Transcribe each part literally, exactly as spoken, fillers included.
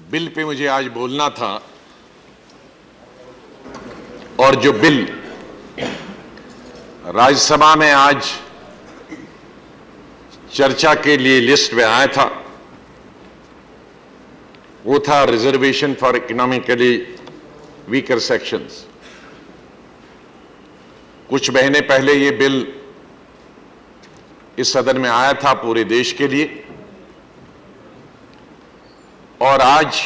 Bill pay मुझे आज बोलना था, और जो बिल राज्यसभा में आज चर्चा के लिए लिस्ट में आया था वो था reservation for economically weaker sections. कुछ महीने पहले ये बिल इस सदन में आया था पूरे देश के लिए, और आज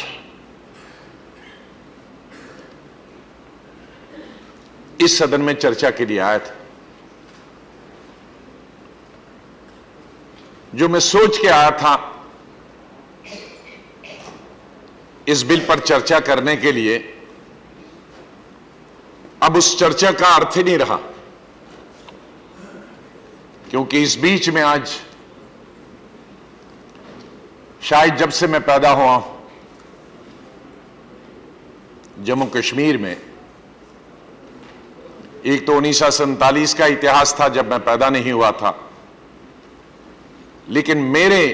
इस सदन में चर्चा के लिए आया था। जो मैं सोच के आया था इस बिल पर चर्चा करने के लिए, अब उस चर्चा का अर्थ ही नहीं रहा, क्योंकि इस बीच में आज शायद जब से मैं पैदा हुआ जम्मू कश्मीर में, एक तो उन्नीस सौ सैंतालीस का इतिहास था जब मैं पैदा नहीं हुआ था, लेकिन मेरे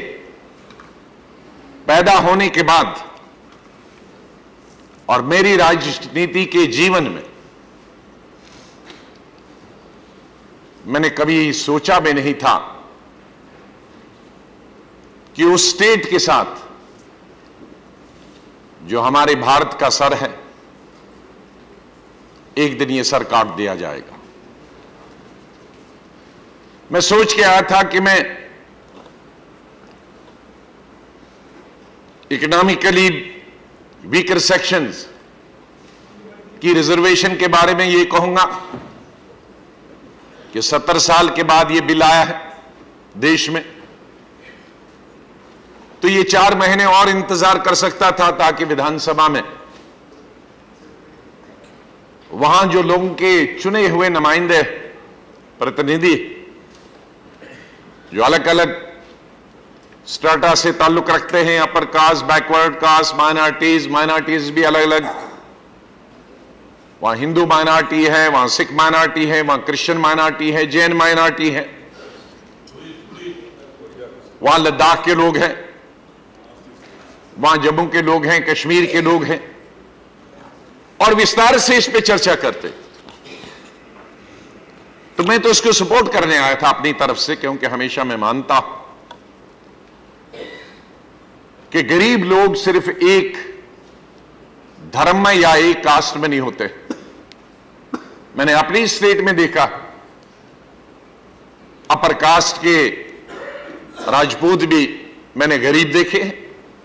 पैदा होने के बाद और मेरी राजनीति के जीवन में मैंने कभी सोचा भी नहीं था कि उस स्टेट के साथ जो हमारे भारत का सर है, एक दिन ये सर काट दिया जाएगा। मैं सोच के आया था कि मैं इकोनॉमिकली वीकर सेक्शंस की रिजर्वेशन के बारे में ये कहूंगा कि सत्तर साल के बाद ये बिल आया है देश में, तो ये चार महीने और इंतजार कर सकता था ताकि विधानसभा में वहां जो लोगों के चुने हुए नुमाइंदे प्रतिनिधि जो अलग अलग स्ट्राटा से ताल्लुक रखते हैं, upper caste, backward caste, minorities, minorities भी अलग अलग, वहां हिंदू माइनॉरिटी है, वहां सिख माइनॉरिटी है, वहां क्रिश्चियन माइनॉरिटी है, जैन माइनॉरिटी है, वहां लद्दाख के लोग हैं, वहां जम्मू के लोग हैं, कश्मीर के लोग हैं, और विस्तार से इस पे चर्चा करते। तो मैं तो इसको सपोर्ट करने आया था अपनी तरफ से, क्योंकि हमेशा मैं मानता हूं कि गरीब लोग सिर्फ एक धर्म में या एक कास्ट में नहीं होते। मैंने अपनी स्टेट में देखा, अपर कास्ट के राजपूत भी मैंने गरीब देखे हैं,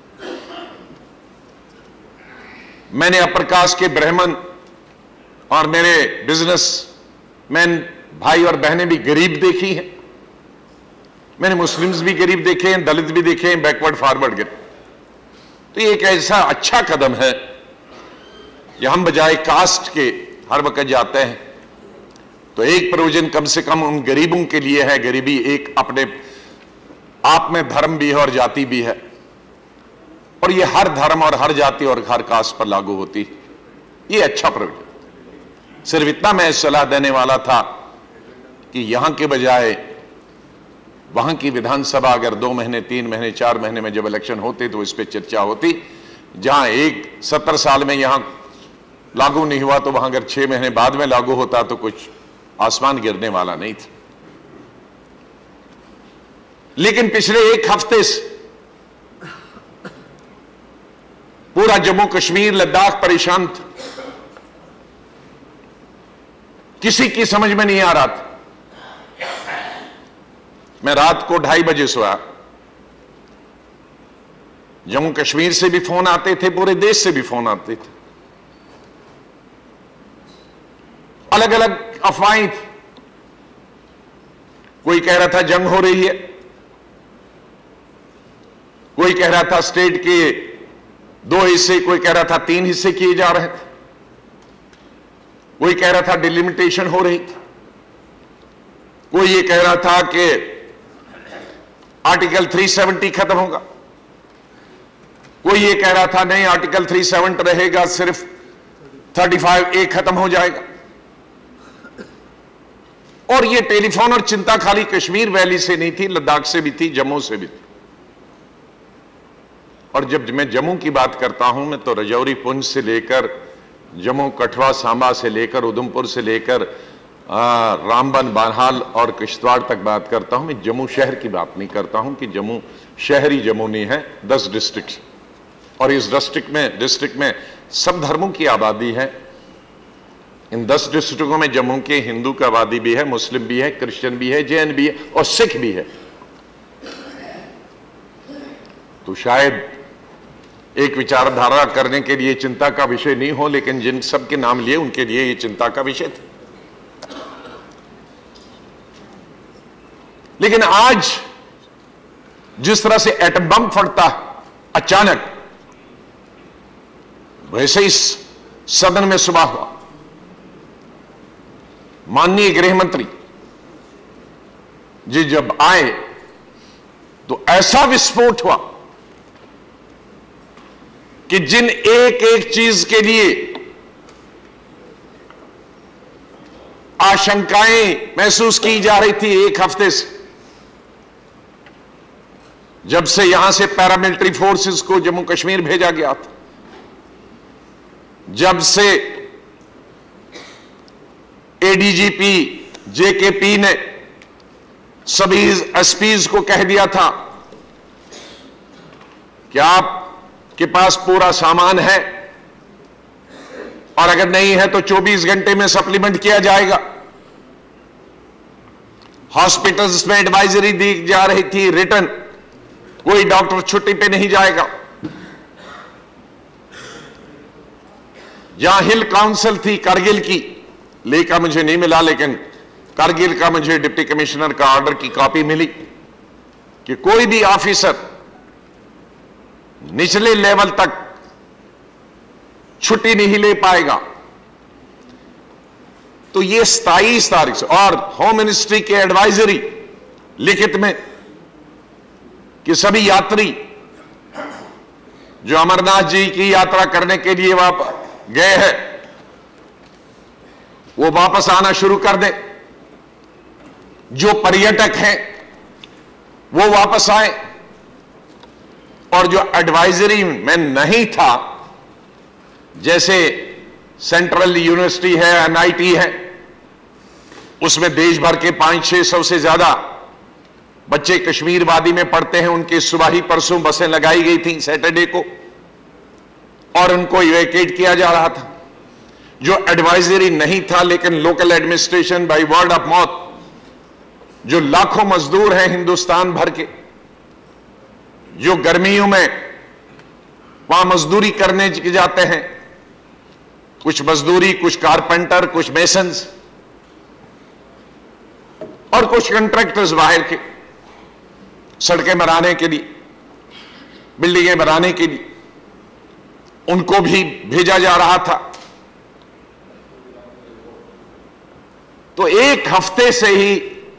मैंने अपर कास्ट के ब्राह्मण और मेरे बिजनेस मैन भाई और बहनें भी गरीब देखी हैं, मैंने मुस्लिम्स भी गरीब देखे हैं, दलित भी देखे हैं, बैकवर्ड फॉरवर्ड गए। तो ये एक ऐसा अच्छा कदम है कि हम बजाय कास्ट के हर वक्त जाते हैं, तो एक प्रोविजन कम से कम उन गरीबों के लिए है। गरीबी एक अपने आप में धर्म भी है और जाति भी है, और ये हर धर्म और हर जाति और हर कास्ट पर लागू होती है। ये अच्छा प्रोविजन। सिर्फ इतना मैं सलाह देने वाला था कि यहां के बजाय वहां की विधानसभा अगर दो महीने, तीन महीने, चार महीने में जब इलेक्शन होते तो इस पर चर्चा होती। जहां एक सत्तर साल में यहां लागू नहीं हुआ, तो वहां अगर छह महीने बाद में लागू होता तो कुछ आसमान गिरने वाला नहीं था। लेकिन पिछले एक हफ्ते से पूरा जम्मू कश्मीर, लद्दाख परेशान था, किसी की समझ में नहीं आ रहा था। मैं रात को ढाई बजे सोया, जम्मू कश्मीर से भी फोन आते थे, पूरे देश से भी फोन आते थे, अलग अलग अफवाहें थी। कोई कह रहा था जंग हो रही है, कोई कह रहा था स्टेट के दो हिस्से, कोई कह रहा था तीन हिस्से किए जा रहे थे, कोई कह रहा था डिलिमिटेशन हो रही थी, कोई ये कह रहा था कि आर्टिकल तीन सौ सत्तर खत्म होगा, कोई ये कह रहा था नहीं आर्टिकल तीन सौ सत्तर रहेगा, सिर्फ पैंतीस ए खत्म हो जाएगा। और ये टेलीफोन और चिंता खाली कश्मीर वैली से नहीं थी, लद्दाख से भी थी, जम्मू से भी थी। और जब मैं जम्मू की बात करता हूं मैं तो रजौरी पुंछ से लेकर जम्मू कठुआ सांबा से लेकर उधमपुर से लेकर रामबन बानहाल और किश्तवाड़ तक बात करता हूं। मैं जम्मू शहर की बात नहीं करता हूं कि जम्मू शहरी जम्मू नहीं है, दस डिस्ट्रिक्ट, और इस डिस्ट्रिक्ट में डिस्ट्रिक्ट में सब धर्मों की आबादी है। इन दस डिस्ट्रिक्टों में जम्मू के हिंदू की आबादी भी है, मुस्लिम भी है, क्रिश्चियन भी है, जैन भी है और सिख भी है। तो शायद एक विचारधारा करने के लिए चिंता का विषय नहीं हो, लेकिन जिन सब के नाम लिए उनके लिए ये चिंता का विषय था। लेकिन आज जिस तरह से एटम बम फटता अचानक, वैसे ही सदन में सुबह हुआ। माननीय गृह मंत्री जी जब आए तो ऐसा विस्फोट हुआ कि जिन एक एक चीज के लिए आशंकाएं महसूस की जा रही थी एक हफ्ते से, जब से यहां से पैरामिलिट्री फोर्सेस को जम्मू कश्मीर भेजा गया था, जब से एडीजीपी जेकेपी ने सभी एसपीज को कह दिया था कि आपके पास पूरा सामान है और अगर नहीं है तो चौबीस घंटे में सप्लीमेंट किया जाएगा। हॉस्पिटल्स में एडवाइजरी दी जा रही थी रिटर्न, कोई डॉक्टर छुट्टी पे नहीं जाएगा। जहां हिल काउंसिल थी कारगिल की, लेखा मुझे नहीं मिला, लेकिन कारगिल का मुझे डिप्टी कमिश्नर का ऑर्डर की कॉपी मिली कि कोई भी ऑफिसर निचले लेवल तक छुट्टी नहीं ले पाएगा। तो ये सताईस तारीख से, और होम मिनिस्ट्री के एडवाइजरी लिखित में कि सभी यात्री जो अमरनाथ जी की यात्रा करने के लिए वहां गए हैं वो वापस आना शुरू कर दे, जो पर्यटक हैं वो वापस आए, और जो एडवाइजरी में नहीं था, जैसे सेंट्रल यूनिवर्सिटी है, एनआईटी है, उसमें देश भर के पांच छह सौ से ज्यादा बच्चे कश्मीर वादी में पढ़ते हैं, उनकी सुबह ही परसों बसें लगाई गई थी सैटरडे को और उनको इवैक्यूएट किया जा रहा था। जो एडवाइजरी नहीं था, लेकिन local administration by word of mouth, जो लाखों मजदूर हैं हिंदुस्तान भर के, जो गर्मियों में वहां मजदूरी करने जाते हैं, कुछ मजदूरी, कुछ कारपेंटर, कुछ मेसन्स और कुछ कंट्रैक्टर्स बाहर के, सड़कें बनाने के लिए, बिल्डिंगें बनाने के लिए, उनको भी भेजा जा रहा था। तो एक हफ्ते से ही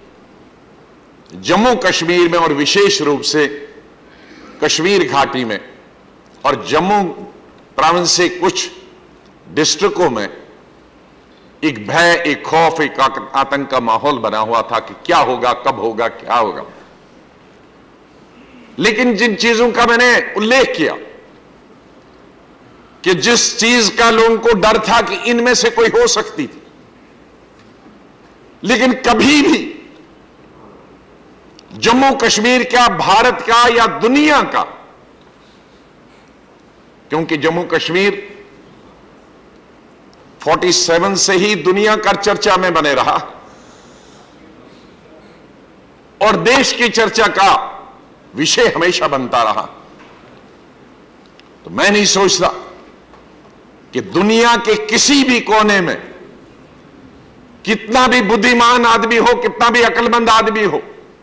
जम्मू कश्मीर में और विशेष रूप से कश्मीर घाटी में और जम्मू प्रोविंस से कुछ डिस्ट्रिक्टों में एक भय, एक खौफ, एक आतंक का माहौल बना हुआ था कि क्या होगा, कब होगा, क्या होगा। लेकिन जिन चीजों का मैंने उल्लेख किया कि जिस चीज का लोगों को डर था कि इनमें से कोई हो सकती थी, लेकिन कभी भी जम्मू कश्मीर का, भारत का या दुनिया का, क्योंकि जम्मू कश्मीर सैंतालीस से ही दुनिया का चर्चा में बने रहा और देश की चर्चा का विषय हमेशा बनता रहा। तो मैं नहीं सोचता कि दुनिया के किसी भी कोने में कितना भी बुद्धिमान आदमी हो, कितना भी अक्लमंद आदमी हो,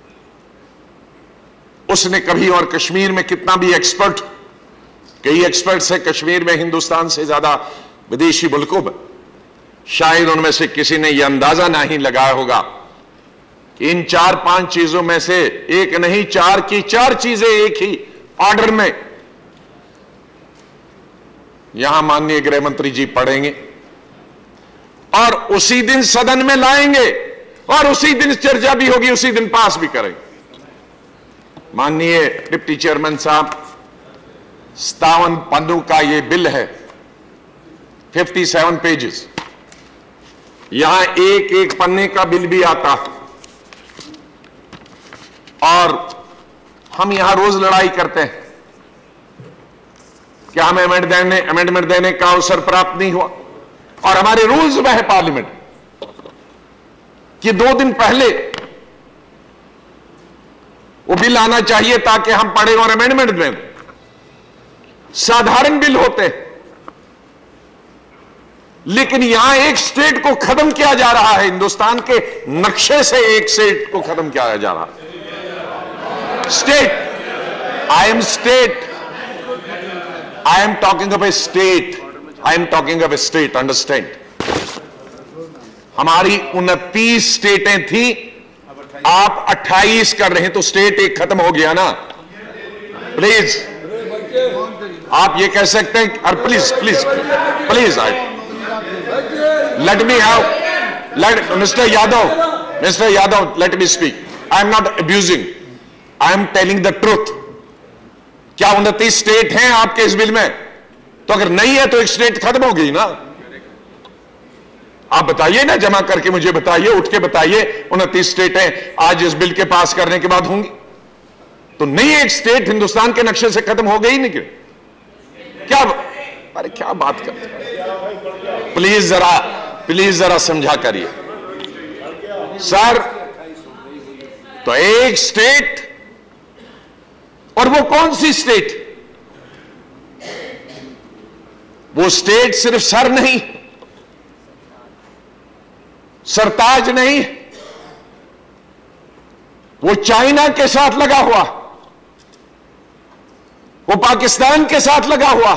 उसने कभी, और कश्मीर में कितना भी एक्सपर्ट, कई एक्सपर्ट्स है कश्मीर में हिंदुस्तान से ज्यादा विदेशी मुल्कों में, शायद उनमें से किसी ने यह अंदाजा नहीं लगाया होगा कि इन चार पांच चीजों में से एक नहीं, चार की चार चीजें एक ही ऑर्डर में यहां माननीय गृह मंत्री जी पढ़ेंगे और उसी दिन सदन में लाएंगे और उसी दिन चर्चा भी होगी, उसी दिन पास भी करेंगे। माननीय डिप्टी चेयरमैन साहब, सत्तावन पन्नों का ये बिल है, सत्तावन पेजेस। यहां एक एक पन्ने का बिल भी आता और हम यहां रोज लड़ाई करते हैं कि हमें अमेंडमेंट देने अमेंडमेंट देने का अवसर प्राप्त नहीं हुआ। और हमारे रूल्स में है पार्लियामेंट कि दो दिन पहले वो बिल आना चाहिए ताकि हम पढ़ें और अमेंडमेंट दें। साधारण बिल होते हैं, लेकिन यहां एक स्टेट को खत्म किया जा रहा है, हिंदुस्तान के नक्शे से एक स्टेट को खत्म किया जा रहा है। State, I am state, I am talking of a state, I am talking of a state, understand. हमारी उनतीस स्टेटें थी, आप अट्ठाईस कर रहे हैं, तो स्टेट एक खत्म हो गया ना। प्लीज आप ये कह सकते हैं, और please please please I let me have let mister Yadav mister Yadav let me speak. I am not abusing, I am telling the truth. क्या उनतीस स्टेट हैं आपके इस बिल में? तो अगर नहीं है तो एक स्टेट खत्म हो गई ना। आप बताइए ना, जमा करके मुझे बताइए, उठ के बताइए उनतीस स्टेटें आज इस बिल के पास करने के बाद होंगी। तो नहीं एक स्टेट हिंदुस्तान के नक्शे से खत्म हो गई नहीं क्यों? क्या अरे क्या बात करते हैं? प्लीज जरा प्लीज जरा समझा करिए सर। तो एक स्टेट, और वो कौन सी स्टेट? वो स्टेट सिर्फ सर नहीं, सरताज नहीं, वो चाइना के साथ लगा हुआ, वो पाकिस्तान के साथ लगा हुआ,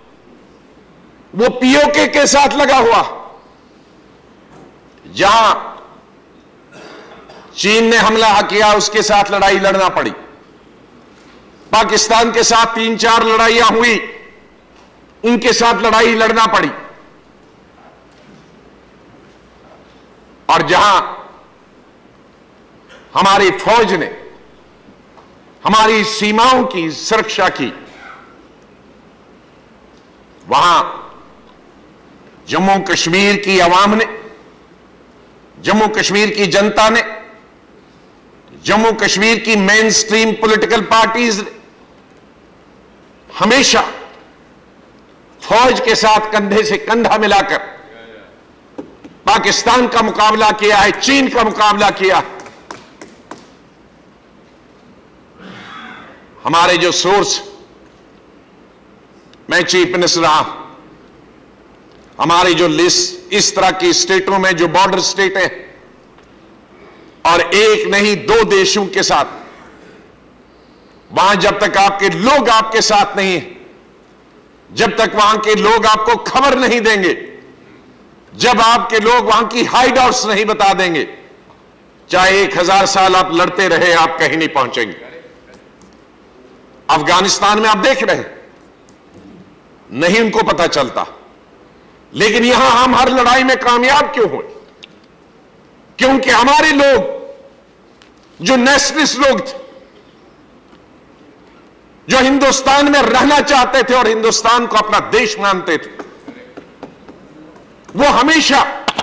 वो पीओके के साथ लगा हुआ। जहां चीन ने हमला किया उसके साथ लड़ाई लड़ना पड़ी, पाकिस्तान के साथ तीन चार लड़ाइयां हुई, उनके साथ लड़ाई लड़ना पड़ी। और जहां हमारी फौज ने हमारी सीमाओं की सुरक्षा की, वहां जम्मू कश्मीर की आवाम ने, जम्मू कश्मीर की जनता ने, जम्मू कश्मीर की मेन स्ट्रीम पॉलिटिकल पार्टीज ने हमेशा फौज के साथ कंधे से कंधा मिलाकर पाकिस्तान का मुकाबला किया है, चीन का मुकाबला किया। हमारे जो सोर्स, मैं चीफ मिनिस्टर रहा, हमारी जो लिस्ट इस तरह की स्टेटों में जो बॉर्डर स्टेट है, और एक नहीं दो देशों के साथ, वहां जब तक आपके लोग आपके साथ नहीं है, जब तक वहां के लोग आपको खबर नहीं देंगे, जब आपके लोग वहां की हाइड आउट्स नहीं बता देंगे, चाहे एक हजार साल आप लड़ते रहे, आप कहीं नहीं पहुंचेंगे। अफगानिस्तान में आप देख रहे हैं, नहीं उनको पता चलता, लेकिन यहां हम हर लड़ाई में कामयाब क्यों हुए? क्योंकि हमारे लोग जो नेशनलिस्ट लोग थे, जो हिंदुस्तान में रहना चाहते थे और हिंदुस्तान को अपना देश मानते थे, वो हमेशा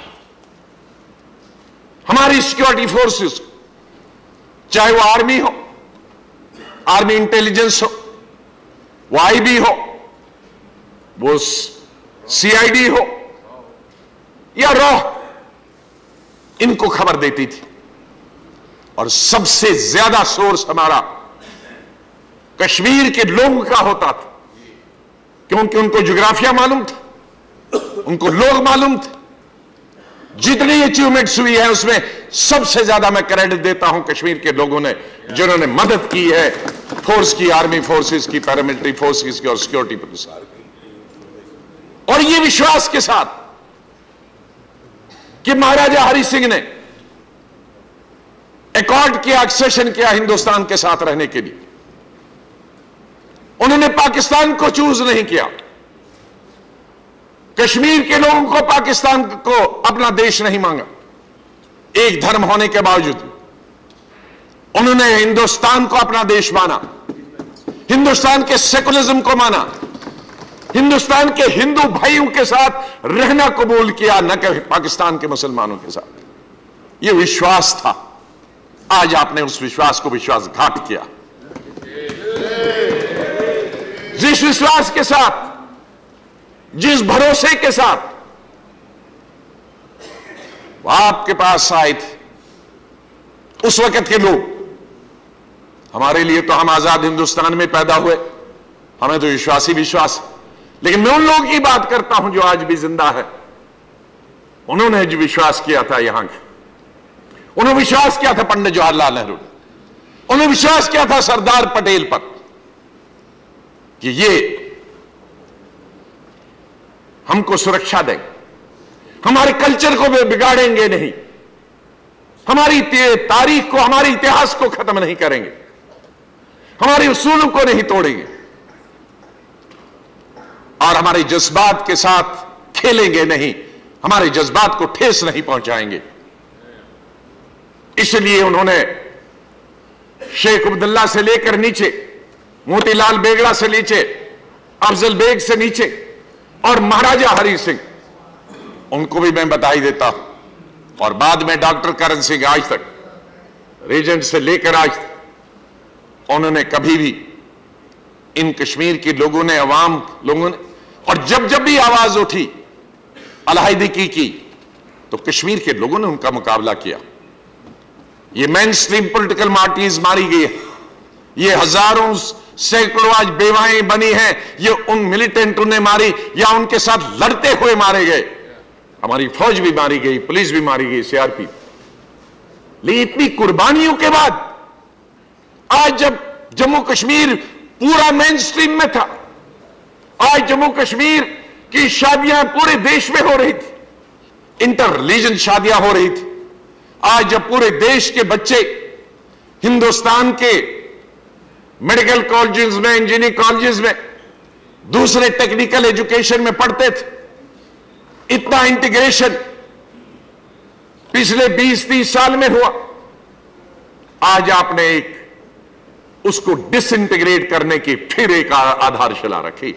हमारी सिक्योरिटी फोर्सेस, चाहे वो आर्मी हो, आर्मी इंटेलिजेंस हो, वो आईबी हो, वो सीआईडी हो या रॉ, इनको खबर देती थी। और सबसे ज्यादा सोर्स हमारा कश्मीर के लोगों का होता था, क्योंकि उनको ज्योग्राफिया मालूम था, उनको लोग मालूम थे। जितनी अचीवमेंट्स हुई है उसमें सबसे ज्यादा मैं क्रेडिट देता हूं कश्मीर के लोगों ने, जिन्होंने मदद की है फोर्स की, आर्मी फोर्सेस की, पैरामिलिट्री फोर्सेस की और सिक्योरिटी पुलिस। और ये विश्वास के साथ कि महाराजा हरि सिंह ने एकॉर्ड किया, एक्सेशन किया हिंदुस्तान के साथ रहने के लिए, उन्होंने पाकिस्तान को चूज नहीं किया, कश्मीर के लोगों को पाकिस्तान को अपना देश नहीं मांगा। एक धर्म होने के बावजूद उन्होंने हिंदुस्तान को अपना देश माना, हिंदुस्तान के सेकुलरिज्म को माना, हिंदुस्तान के हिंदू भाइयों के साथ रहना कबूल किया, न कि पाकिस्तान के मुसलमानों के साथ। यह विश्वास था। आज आपने उस विश्वास को विश्वासघात किया। जिस विश्वास के साथ, जिस भरोसे के साथ वो आपके पास आए थे उस वक्त के लोग, हमारे लिए तो हम आजाद हिंदुस्तान में पैदा हुए, हमें तो विश्वास ही विश्वास। लेकिन मैं उन लोगों की बात करता हूं जो आज भी जिंदा है। उन्होंने जो विश्वास किया था यहां के, उन्होंने विश्वास किया था पंडित जवाहरलाल नेहरू, उन्होंने विश्वास किया था सरदार पटेल पर कि ये हमको सुरक्षा देंगे, हमारे कल्चर को वे बिगाड़ेंगे नहीं, हमारी तारीख को, हमारे इतिहास को खत्म नहीं करेंगे, हमारे उसूलों को नहीं तोड़ेंगे और हमारे जज्बात के साथ खेलेंगे नहीं, हमारे जज्बात को ठेस नहीं पहुंचाएंगे। इसलिए उन्होंने शेख अब्दुल्ला से लेकर नीचे, मोतीलाल बेगड़ा से नीचे, अफजल बेग से नीचे और महाराजा हरि सिंह, उनको भी मैं बधाई देता हूं। और बाद में डॉक्टर करण सिंह, आज तक रीजेंट से लेकर आज तक उन्होंने कभी भी इन कश्मीर के लोगों ने, अवाम लोगों ने, और जब जब भी आवाज उठी अलहैदगी की तो कश्मीर के लोगों ने उनका मुकाबला किया। ये मेन स्ट्रीम पॉलिटिकल पार्टीज मारी गई है, ये हजारों सैकड़ों आज बेवाएं बनी हैं, ये उन मिलिटेंटों ने मारी या उनके साथ लड़ते हुए मारे गए। हमारी फौज भी मारी गई, पुलिस भी मारी गई, सीआरपी। लेकिन इतनी कुर्बानियों के बाद आज जब जम्मू कश्मीर पूरा मेन स्ट्रीम में था, आज जम्मू कश्मीर की शादियां पूरे देश में हो रही थी, इंटर रिलीजन शादियां हो रही थी, आज जब पूरे देश के बच्चे हिंदुस्तान के मेडिकल कॉलेजेस में, इंजीनियरिंग कॉलेजेस में, दूसरे टेक्निकल एजुकेशन में पढ़ते थे, इतना इंटीग्रेशन पिछले बीस तीस साल में हुआ। आज आपने एक उसको डिसइंटीग्रेट करने की फिर एक आधारशिला रखी।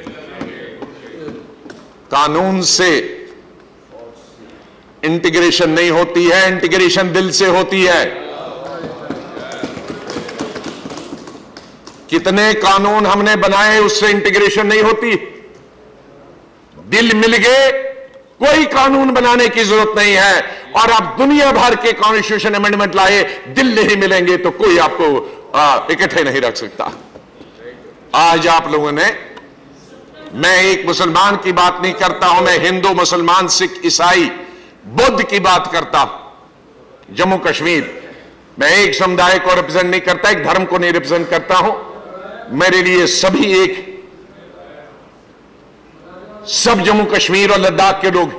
कानून से इंटीग्रेशन नहीं होती है, इंटीग्रेशन दिल से होती है। कितने कानून हमने बनाए, उससे इंटीग्रेशन नहीं होती। दिल मिल गए, कोई कानून बनाने की जरूरत नहीं है। और आप दुनिया भर के कॉन्स्टिट्यूशन अमेंडमेंट लाए, दिल नहीं मिलेंगे तो कोई आपको इकट्ठे नहीं रख सकता। आज आप लोगों ने, मैं एक मुसलमान की बात नहीं करता हूं, मैं हिंदू, मुसलमान, सिख, ईसाई, बुद्ध की बात करता हूं। जम्मू कश्मीर, मैं एक समुदाय को रिप्रेजेंट नहीं करता, एक धर्म को नहीं रिप्रेजेंट करता हूं। मेरे लिए सभी एक, सब जम्मू कश्मीर और लद्दाख के लोग।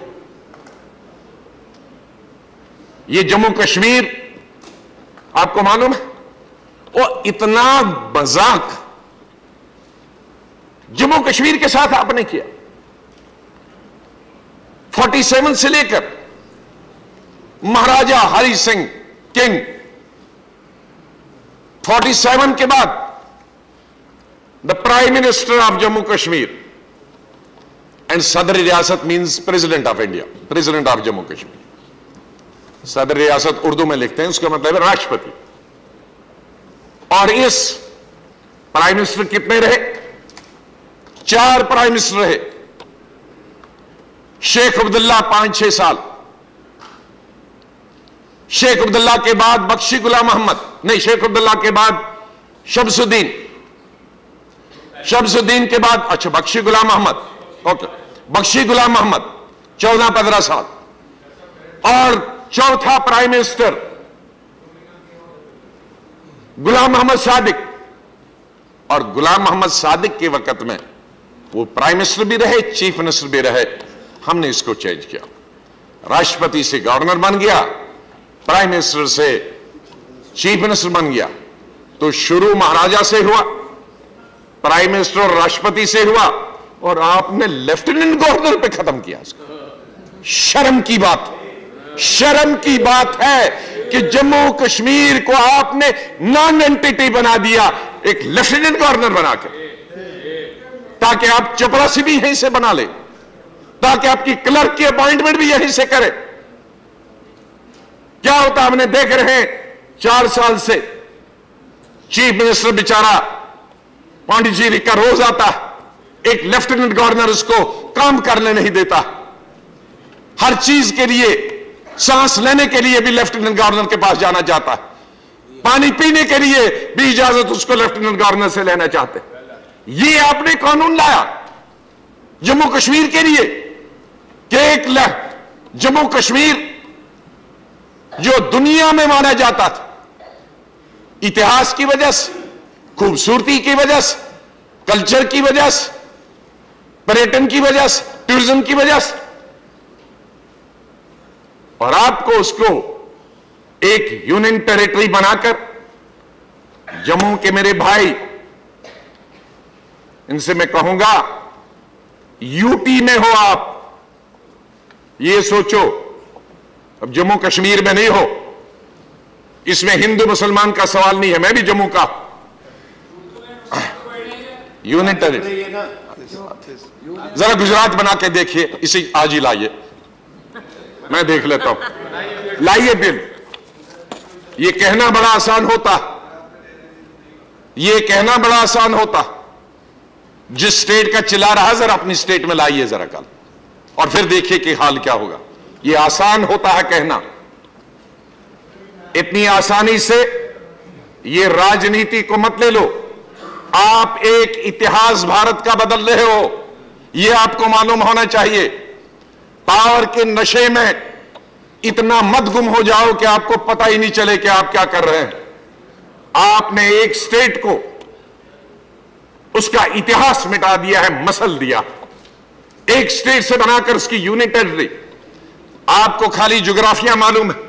ये जम्मू कश्मीर, आपको मालूम है, वो इतना मजाक जम्मू कश्मीर के साथ आपने किया। सैंतालीस से लेकर महाराजा हरि सिंह किंग, सैंतालीस के बाद the prime minister of Jammu Kashmir and सदर रियासत means president of India, president of Jammu Kashmir. सदर रियासत उर्दू में लिखते हैं, उसका मतलब है राष्ट्रपति। और इस प्राइम मिनिस्टर कितने रहे? चार प्राइम मिनिस्टर रहे। शेख अब्दुल्ला पांच छह साल, शेख अब्दुल्ला के बाद बख्शी गुलाम मोहम्मद, नहीं, शेख अब्दुल्ला के बाद शमसुद्दीन, शमसुद्दीन के बाद, अच्छा, बख्शी गुलाम मोहम्मद, ओके, बख्शी गुलाम मोहम्मद चौदह पंद्रह साल। और चौथा प्राइम मिनिस्टर गुलाम मोहम्मद सादिक, और गुलाम मोहम्मद सादिक के वक्त में वो प्राइम मिनिस्टर भी रहे, चीफ मिनिस्टर भी रहे। हमने इसको चेंज किया, राष्ट्रपति से गवर्नर बन गया, प्राइम मिनिस्टर से चीफ मिनिस्टर बन गया। तो शुरू महाराजा से हुआ, प्राइम मिनिस्टर और राष्ट्रपति से हुआ, और आपने लेफ्टिनेंट गवर्नर पे खत्म किया इसको। शर्म की बात, शर्म की बात है कि जम्मू कश्मीर को आपने नॉन एंटिटी बना दिया, एक लेफ्टिनेंट गवर्नर बना के, ताकि आप चपरासी भी यहीं से बना ले, ताकि आपकी क्लर्क की अपॉइंटमेंट भी यहीं से करे। क्या होता हमने देख रहे हैं, चार साल से चीफ मिनिस्टर बेचारा पांडिचेरी का रोज आता, एक लेफ्टिनेंट गवर्नर उसको काम करने नहीं देता। हर चीज के लिए, सांस लेने के लिए भी लेफ्टिनेंट गवर्नर के पास जाना चाहता है, पानी पीने के लिए भी इजाजत उसको लेफ्टिनेंट गवर्नर से लेना चाहते। ये आपने कानून लाया जम्मू कश्मीर के लिए कि एक जम्मू कश्मीर जो दुनिया में माना जाता था, इतिहास की वजह से, खूबसूरती की वजह से, कल्चर की वजह से, पर्यटन की वजह से, टूरिज्म की वजह से, और आपको उसको एक यूनियन टेरिटरी बनाकर, जम्मू के मेरे भाई, इनसे मैं कहूंगा यूटी में हो आप, ये सोचो। अब जम्मू कश्मीर में नहीं हो, इसमें हिंदू मुसलमान का सवाल नहीं है, मैं भी जम्मू का यूनियन टेरिटरी। जरा गुजरात बना के देखिए, इसे आज ही लाइए, मैं देख लेता हूं, लाइए बिल। ये कहना बड़ा आसान होता, ये कहना बड़ा आसान होता। जिस स्टेट का चिल्ला रहा, जरा अपनी स्टेट में लाइए जरा कल, और फिर देखिए कि हाल क्या होगा। ये आसान होता है कहना, इतनी आसानी से ये राजनीति को मत ले लो। आप एक इतिहास भारत का बदल रहे हो, ये आपको मालूम होना चाहिए। पावर के नशे में इतना मत गुम हो जाओ कि आपको पता ही नहीं चले कि आप क्या कर रहे हैं। आपने एक स्टेट को उसका इतिहास मिटा दिया है, मसल दिया, एक स्टेट से बनाकर उसकी यूनियन टेरिटरी। आपको खाली ज्योग्राफिया मालूम है,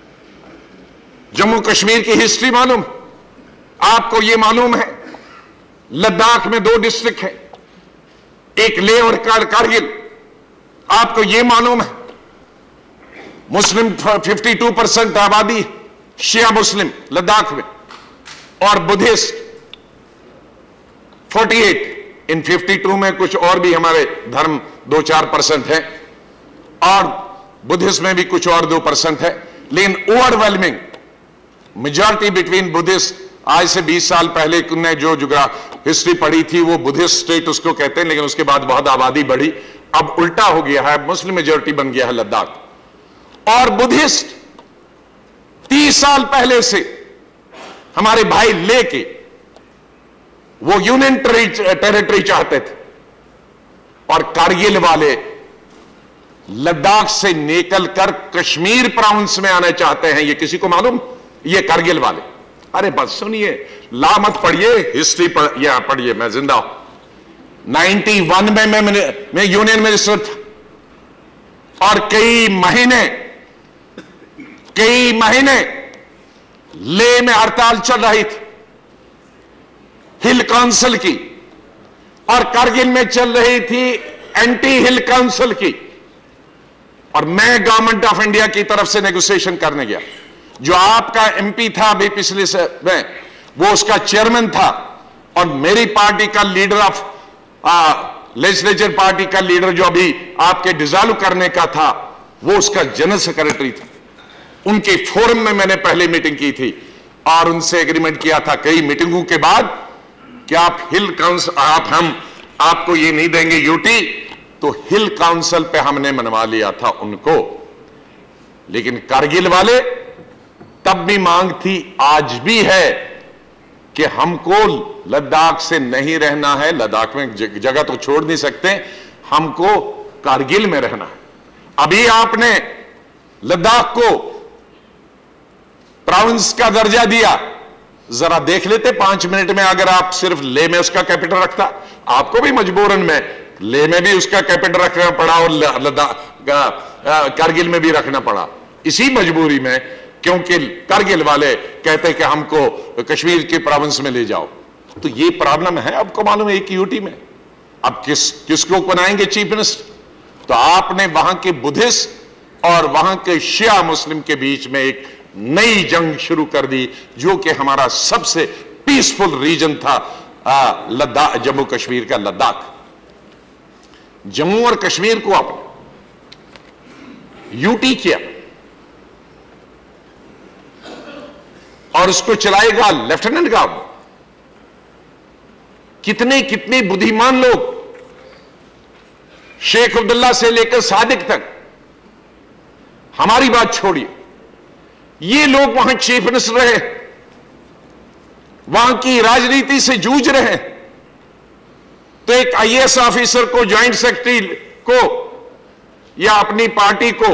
जम्मू कश्मीर की हिस्ट्री मालूम, आपको यह मालूम है लद्दाख में दो डिस्ट्रिक्ट है, एक लेह और कारगिल, आपको यह मालूम है मुस्लिम बावन परसेंट आबादी शिया मुस्लिम लद्दाख में, और बुद्धिस्ट अड़तालीस, इन बावन में कुछ और भी हमारे धर्म दो चार परसेंट है, और बुद्धिस्ट में भी कुछ और दो परसेंट है, लेकिन ओवरवेलमिंग मेजॉरिटी बिटवीन बुद्धिस्ट। आज से बीस साल पहले ने जो जोग्राफ हिस्ट्री पढ़ी थी वो बुद्धिस्ट स्टेट उसको कहते हैं, लेकिन उसके बाद बहुत आबादी बढ़ी, अब उल्टा हो गया है, मुस्लिम मेजॉरिटी बन गया है लद्दाख। और बुद्धिस्ट तीस साल पहले से हमारे भाई लेके वो यूनियन टेरिटरी चाहते थे, और कारगिल वाले लद्दाख से निकल कर कश्मीर प्रोविंस में आना चाहते हैं। ये किसी को मालूम? ये कारगिल वाले। अरे बस सुनिए, ला मत पढ़िए, हिस्ट्री पढ़, या पढ़िए, मैं जिंदा हूं। इक्यानवे में मैं, मैं, मैं यूनियन मिनिस्टर था, और कई महीने कई महीने ले में हड़ताल चल रही थी हिल काउंसिल की, और कारगिल में चल रही थी एंटी हिल काउंसिल की, और मैं गवर्नमेंट ऑफ इंडिया की तरफ से नेगोशिएशन करने गया। जो आपका एमपी था अभी पिछले से में, वो उसका चेयरमैन था, और मेरी पार्टी का लीडर ऑफ लेजिस्लेचर पार्टी का लीडर जो अभी आपके डिसॉल्व करने का था, वो उसका जनरल सेक्रेटरी था। उनके फोरम में मैंने पहले मीटिंग की थी, और उनसे एग्रीमेंट किया था कई मीटिंगों के बाद कि आप हिल काउंसिल, आप हम आपको ये नहीं देंगे यूटी, तो हिल काउंसिल पे हमने मनवा लिया था उनको। लेकिन कारगिल वाले, तब भी मांग थी, आज भी है, कि हमको लद्दाख से नहीं रहना है, लद्दाख में जगह तो छोड़ नहीं सकते, हमको कारगिल में रहना है। अभी आपने लद्दाख को प्रोविंस का दर्जा दिया, जरा देख लेते पांच मिनट में, अगर आप सिर्फ ले में उसका कैपिटल रखता, आपको भी मजबूरन में ले में भी उसका कैपिटल रखना पड़ा, और लद्दाख कारगिल में भी रखना पड़ा, इसी मजबूरी में, क्योंकि कारगिल वाले कहते कि हमको कश्मीर के प्रोविंस में ले जाओ। तो ये प्रॉब्लम है, आपको मालूम है, एक यूटी में। अब किस किसको बनाएंगे चीफ मिनिस्टर? तो आपने वहां के बुद्धिस्ट और वहां के शिया मुस्लिम के बीच में एक नई जंग शुरू कर दी, जो कि हमारा सबसे पीसफुल रीजन था लद्दाख, जम्मू कश्मीर का लद्दाख। जम्मू और कश्मीर को आपने यूटी किया और उसको चलाएगा लेफ्टिनेंट गवर्नर। कितने कितने बुद्धिमान लोग, शेख अब्दुल्ला से लेकर सादिक तक, हमारी बात छोड़िए, ये लोग वहां चीफ मिनिस्टर रहे, वहां की राजनीति से जूझ रहे हैं। तो एक आईएएस ऑफिसर को, ज्वाइंट सेक्रेटरी को या अपनी पार्टी को,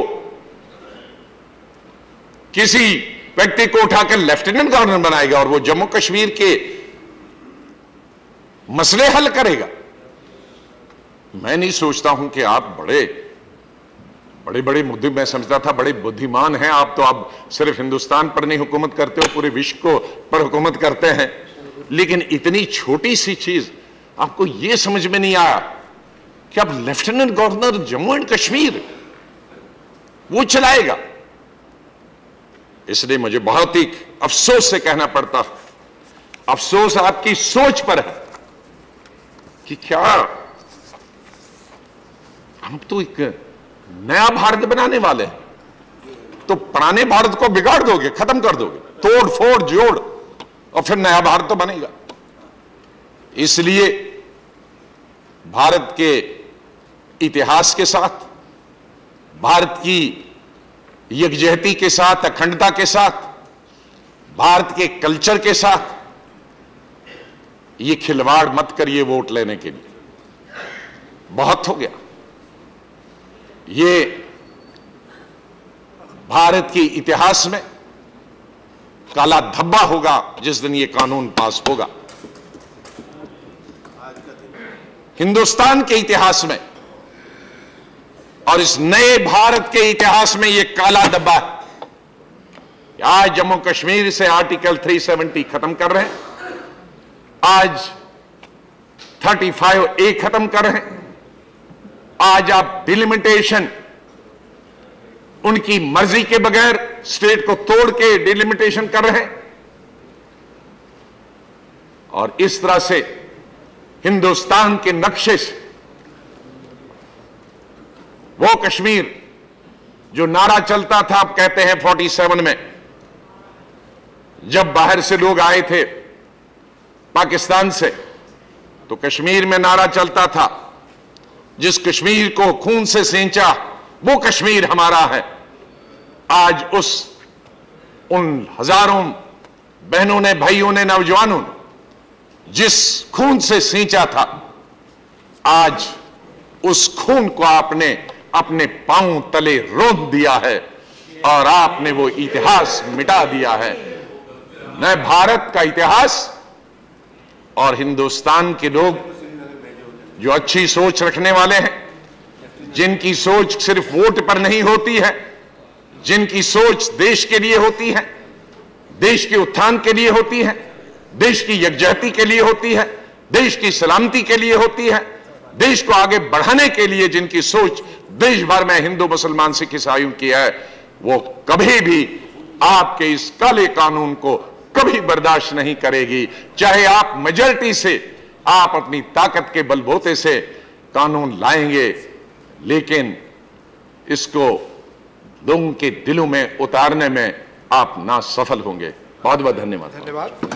किसी व्यक्ति को उठाकर लेफ्टिनेंट गवर्नर बनाएगा और वो जम्मू कश्मीर के मसले हल करेगा। मैं नहीं सोचता हूं कि आप बड़े बड़े बड़े मुद्दे, मैं समझता था बड़े बुद्धिमान हैं आप, तो आप सिर्फ हिंदुस्तान पर नहीं हुकूमत करते हो, पूरे विश्व को पर हुकूमत करते हैं। लेकिन इतनी छोटी सी चीज आपको यह समझ में नहीं आया कि आप lieutenant governor Jammu and Kashmir वो चलाएगा। इसलिए मुझे बहुत ही अफसोस से कहना पड़ता, अफसोस आपकी सोच पर है कि क्या हम तो एक नया भारत बनाने वाले हैं, तो पुराने भारत को बिगाड़ दोगे, खत्म कर दोगे, तोड़ फोड़ जोड़, और फिर नया भारत तो बनेगा। इसलिए भारत के इतिहास के साथ, भारत की यकजहती के साथ, अखंडता के साथ, भारत के कल्चर के साथ ये खिलवाड़ मत करिए वोट लेने के लिए। बहुत हो गया। ये भारत के इतिहास में काला धब्बा होगा जिस दिन ये कानून पास होगा। हिंदुस्तान के इतिहास में और इस नए भारत के इतिहास में यह काला धब्बा है। आज जम्मू कश्मीर से आर्टिकल तीन सौ सत्तर खत्म कर रहे हैं, आज पैंतीस ए खत्म कर रहे हैं, आज आप डिलिमिटेशन उनकी मर्जी के बगैर स्टेट को तोड़ के डिलिमिटेशन कर रहे हैं। और इस तरह से हिंदुस्तान के नक्शे से वो कश्मीर जो नारा चलता था, आप कहते हैं सैंतालीस में, जब बाहर से लोग आए थे पाकिस्तान से, तो कश्मीर में नारा चलता था, जिस कश्मीर को खून से सींचा वो कश्मीर हमारा है। आज उस उन हजारों बहनों ने, भाइयों ने, नौजवानों ने जिस खून से सींचा था, आज उस खून को आपने अपने पांव तले रोंद दिया है और आपने वो इतिहास मिटा दिया है। न भारत का इतिहास और हिंदुस्तान के लोग जो अच्छी सोच रखने वाले हैं, जिनकी सोच सिर्फ वोट पर नहीं होती है, जिनकी सोच देश के लिए होती है, देश के उत्थान के लिए होती है, देश की यकजहती के लिए होती है, देश की सलामती के लिए होती है, देश को आगे बढ़ाने के लिए जिनकी सोच देश भर में हिंदू, मुसलमान, सिख, ईसाइयों की है, वो कभी भी आपके इस काले कानून को कभी बर्दाश्त नहीं करेगी। चाहे आप मेजॉरिटी से, आप अपनी ताकत के बलबूते से कानून लाएंगे, लेकिन इसको लोगों के दिलों में उतारने में आप ना सफल होंगे। बहुत बहुत धन्यवाद। धन्यवाद।